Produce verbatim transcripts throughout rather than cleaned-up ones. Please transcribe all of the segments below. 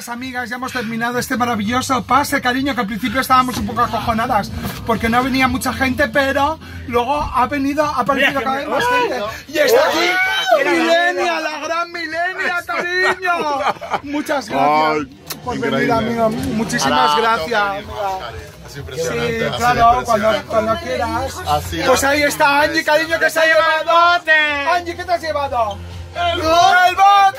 gracias, amigas, ya hemos terminado este maravilloso pase, cariño, que al principio estábamos un poco acojonadas porque no venía mucha gente, pero luego ha venido, ha aparecido cada vez más gente. Y está aquí Milenia, la gran Milenia, cariño. Muchas gracias por venir, amigo. Muchísimas gracias. Es impresionante. Sí, claro, cuando, cuando quieras. Pues ahí está Angie, cariño, que se ha llevado. Angie, ¿qué te has llevado? ¡El bote!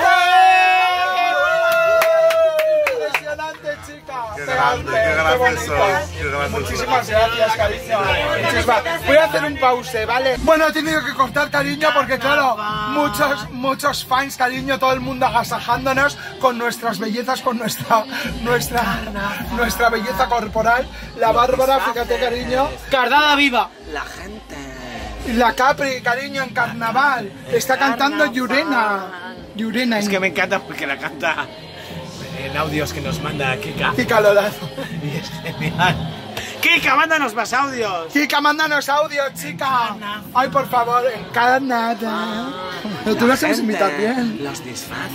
Impresionante, chica. Qué grande, qué grande sois, qué grande. Muchísimas gracias, cariño. Muchísimas. Voy a hacer un pause, ¿vale? Bueno, he tenido que cortar, cariño, porque claro, muchos, muchos fans, cariño, todo el mundo agasajándonos con nuestras bellezas, con nuestra, nuestra, nuestra belleza corporal. La Bárbara, fíjate, cariño. Cardada viva. La gente. La Capri, cariño, en carnaval. Está cantando Llurena. Llurena. Es que me encanta porque la canta en audios que nos manda Kika. Kika Lorazo. Y es genial. Kika, mándanos más audios. Kika, mándanos audios, chica. Ay, por favor, en Canadá. Pero tú lo sabes imitar bien. Los disfraces.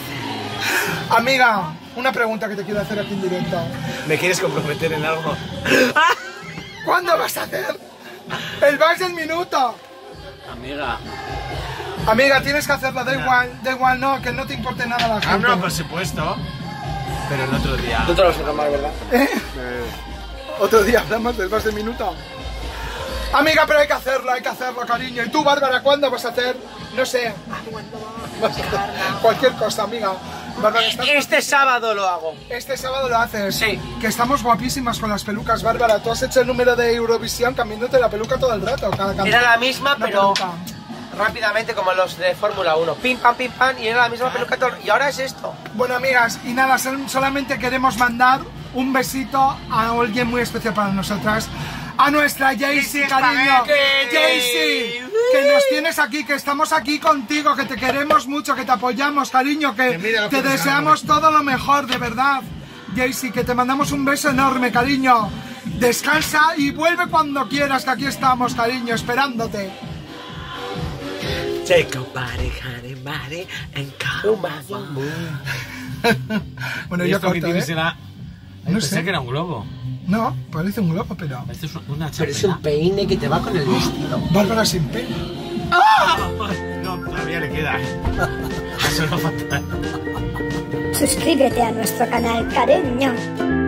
Amiga, una pregunta que te quiero hacer aquí en directo. ¿Me quieres comprometer en algo? ¿Cuándo vas a hacer el vals del minuto? Amiga. Amiga, tienes que hacerlo, da igual, da igual, no, que no te importe nada la Ah, gente. no, por supuesto. Pero el otro día. Tú te lo vas a tomar, ¿verdad? ¿Eh? Otro día hablamos del vals del minuto. Amiga, pero hay que hacerlo, hay que hacerlo, cariño. ¿Y tú, Bárbara, cuándo vas a hacer? No sé. Vas a hacer cualquier cosa, amiga. Bárbara, ¿estás... Este sábado lo hago. Este sábado lo haces. Sí. Que estamos guapísimas con las pelucas, Bárbara. Tú has hecho el número de Eurovisión cambiándote la peluca todo el rato. Cada can... Era la misma, Una pero peluca. rápidamente como los de Fórmula uno. Pim, pam, pim, pam, y era la misma peluca todo. Y ahora es esto. Bueno, amigas, y nada, sol- solamente queremos mandar un besito a alguien muy especial para nosotras. A nuestra Jaycee, cariño. Jaycee, que nos tienes aquí, que estamos aquí contigo, que te queremos mucho, que te apoyamos, cariño, que te deseamos todo lo mejor, de verdad. Jaycee, que te mandamos un beso enorme, cariño. Descansa y vuelve cuando quieras, que aquí estamos, cariño, esperándote. Take a body, honey, body, and come on. Bueno, ¿Y yo esto que corto, tienes ¿eh? era? Ay, No pensé sé. que era un globo. No, parece un globo, pero... Esto es una Pero es chapela. un peine que te va con el vestido. Bárbara sin pelo. No, todavía le queda. Eso no falta. Suscríbete a nuestro canal, cariño.